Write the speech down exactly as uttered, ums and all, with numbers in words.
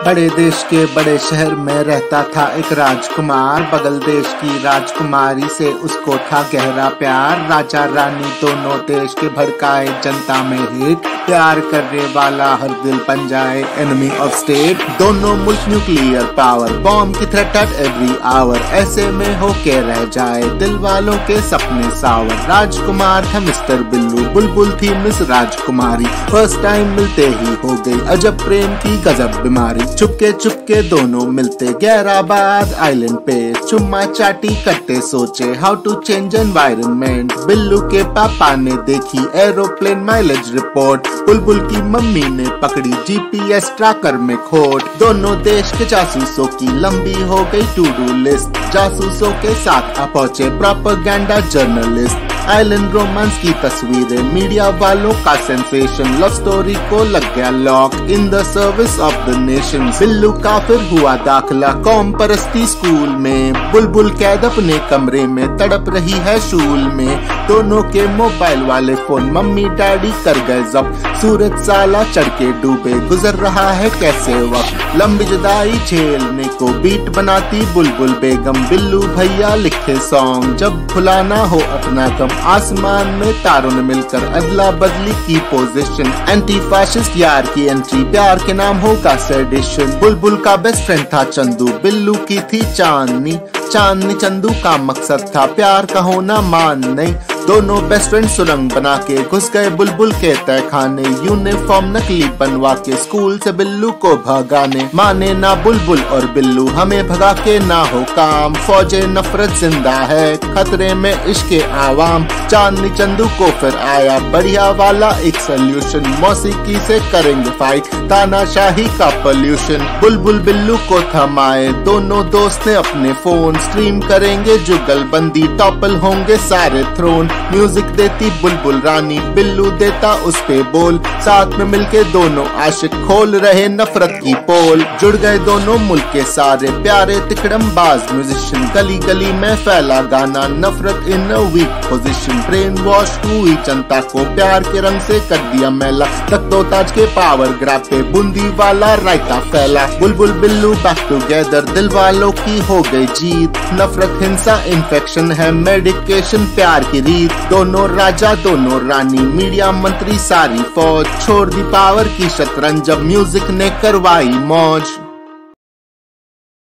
बड़े देश के बड़े शहर में रहता था एक राजकुमार। बगल देश की राजकुमारी से उसको था गहरा प्यार। राजा रानी दोनों देश के भड़काए जनता में हिट। प्यार करने वाला हर दिल बन जाए एनिमी ऑफ स्टेट। दोनों मुल्क न्यूक्लियर पावर, बॉम्ब की थ्रेट एट एवरी आवर। ऐसे में होके रह जाए दिल वालों के सपने सावर। राजकुमार था मिस्टर बिल्लू, बुलबुल थी मिस राजकुमारी। फर्स्ट टाइम मिलते ही हो गई अजब प्रेम की गजब बीमारी। चुपके चुपके दोनों मिलते गैराबाद आइलैंड पे। चुम्मा चाटी करते सोचे how to change environment. Billu के पापा ने देखी एरोप्लेन माइलेज रिपोर्ट। बुलबुल की मम्मी ने पकड़ी जीपीएस ट्रैकर में खोट। दोनों देश के जासूसों की लंबी हो गई टू डू लिस्ट। जासूसों के साथ आ पहुंचे प्रोपेगेंडा जर्नलिस्ट। आइलैंड रोमांस की तस्वीरें, मीडिया वालों का सेंसेशन। लव स्टोरी को लग गया lock in the service of the nation. Billu का फिर हुआ दाखिला कौम परस्ती स्कूल में। बुलबुल कैद अपने कमरे में तड़प रही है शूल में। दोनों के मोबाइल वाले फोन मम्मी डैडी कर गए जब्त। सूरज साला चढ़ के डूबे, गुजर रहा है कैसे वक्त। लंबी जुदाई झेलने को बीट बनाती बुलबुल बेगम। बिल्लू भैया लिखे सॉन्ग जब भुलाना हो अपना गम। आसमान में तारों ने मिलकर अदला बदली की पोजीशन। एंटी फाशिस्ट यार की एंट्री, प्यार के नाम होगा सेडिशन। बुलबुल का बेस्ट फ्रेंड था चंदू, बिल्लू की थी चांदनी। चांदनी चंदू का मकसद था प्यार का होना मान नहीं। दोनों बेस्ट फ्रेंड सुरंग बना के घुस गए बुलबुल के तहखाने। यूनिफॉर्म नकली बनवा के स्कूल से बिल्लू को भगाने। माने ना बुलबुल और बिल्लू, हमें भगा के ना हो काम। फौजे नफरत जिंदा है, खतरे में इश्के आवाम। चांदनी चंदू को फिर आया बढ़िया वाला एक सोल्यूशन। मौसीकी से करेंगे फाइट, तानाशाही का पोल्यूशन। बुलबुल बिल्लू को थमाए दोनों दोस्त ने अपने फोन। स्ट्रीम करेंगे जुगलबंदी, टॉपल होंगे सारे थ्रोन। म्यूजिक देती बुलबुल रानी, बिल्लू देता उस पे बोल। साथ में मिलके दोनों आशिक खोल रहे नफरत की पोल। जुड़ गए दोनों मुल्क के सारे प्यारे तिकड़म बाज म्यूजिशियन। गली गली में फैला गाना नफरत in a weak position. Brainwash हुई जनता को प्यार के रंग से कर दिया मैला। तख्तो ताज के पावर ग्राफ पे बूंदी वाला रायता फैला। बुलबुल बिल्लू बैक टुगेदर, दिल वालों की हो गई जीत। नफरत हिंसा इन्फेक्शन है, मेडिकेशन प्यार की रीत। दोनों राजा दोनों रानी, मीडिया मंत्री सारी फौज। छोड़ दी पावर की शतरंज जब म्यूजिक ने करवाई मौज।